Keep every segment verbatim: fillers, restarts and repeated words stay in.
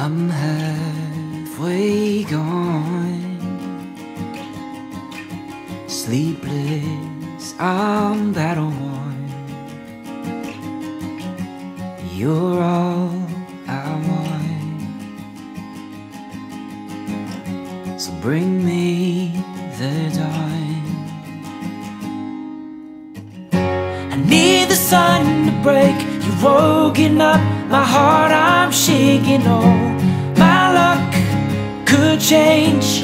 I'm halfway gone, sleepless, I'm battle worn. You're all I want, so bring me the dawn. I need the sun to break. You're woken up my heart, I'm shaking. Oh, my luck could change.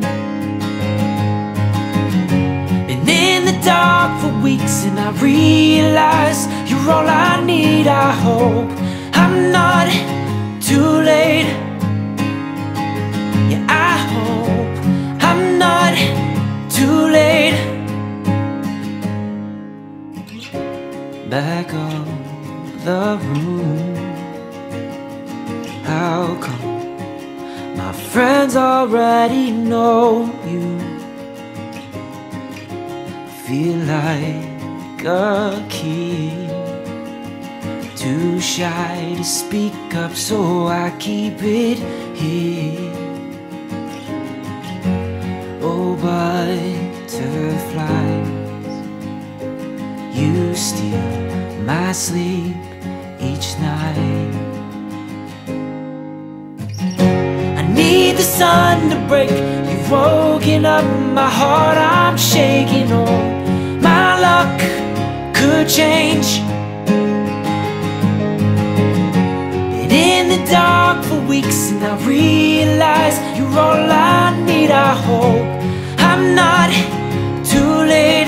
Been in the dark for weeks and I realize you're all I need. I hope I'm not too late. Yeah, I hope I'm not too late. Back of the room, how come my friends already know you? Feel like a kid, too shy to speak up, so I keep it here. Oh, butterflies, you steal my sleep each night. I need the sun to break. You've woken up my heart, I'm shaking. Oh, my luck could change. Been in the dark for weeks and I realize you're all I need. I hope I'm not too late.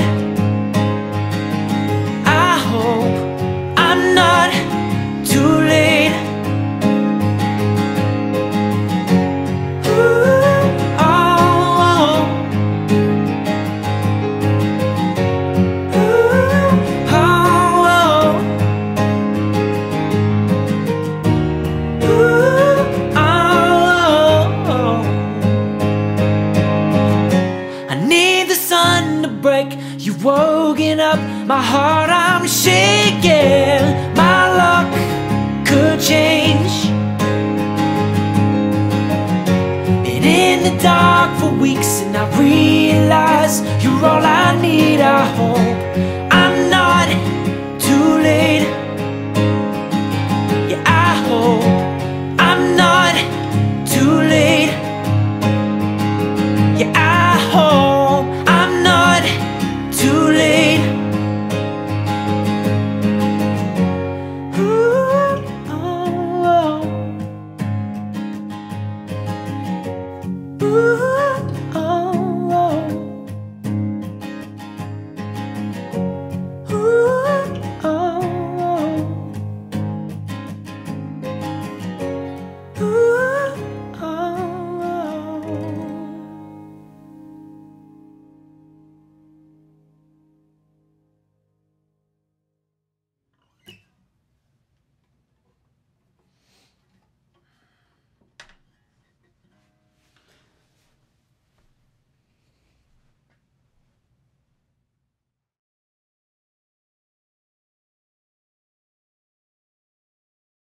I hope I'm not too late. Ooh, oh, oh. Ooh, oh, oh. Ooh, oh, oh. I need the sun to break. You've woken up my heart, I'm shaking. My luck could change. Been in the dark for weeks and I realize you're all I need. I hope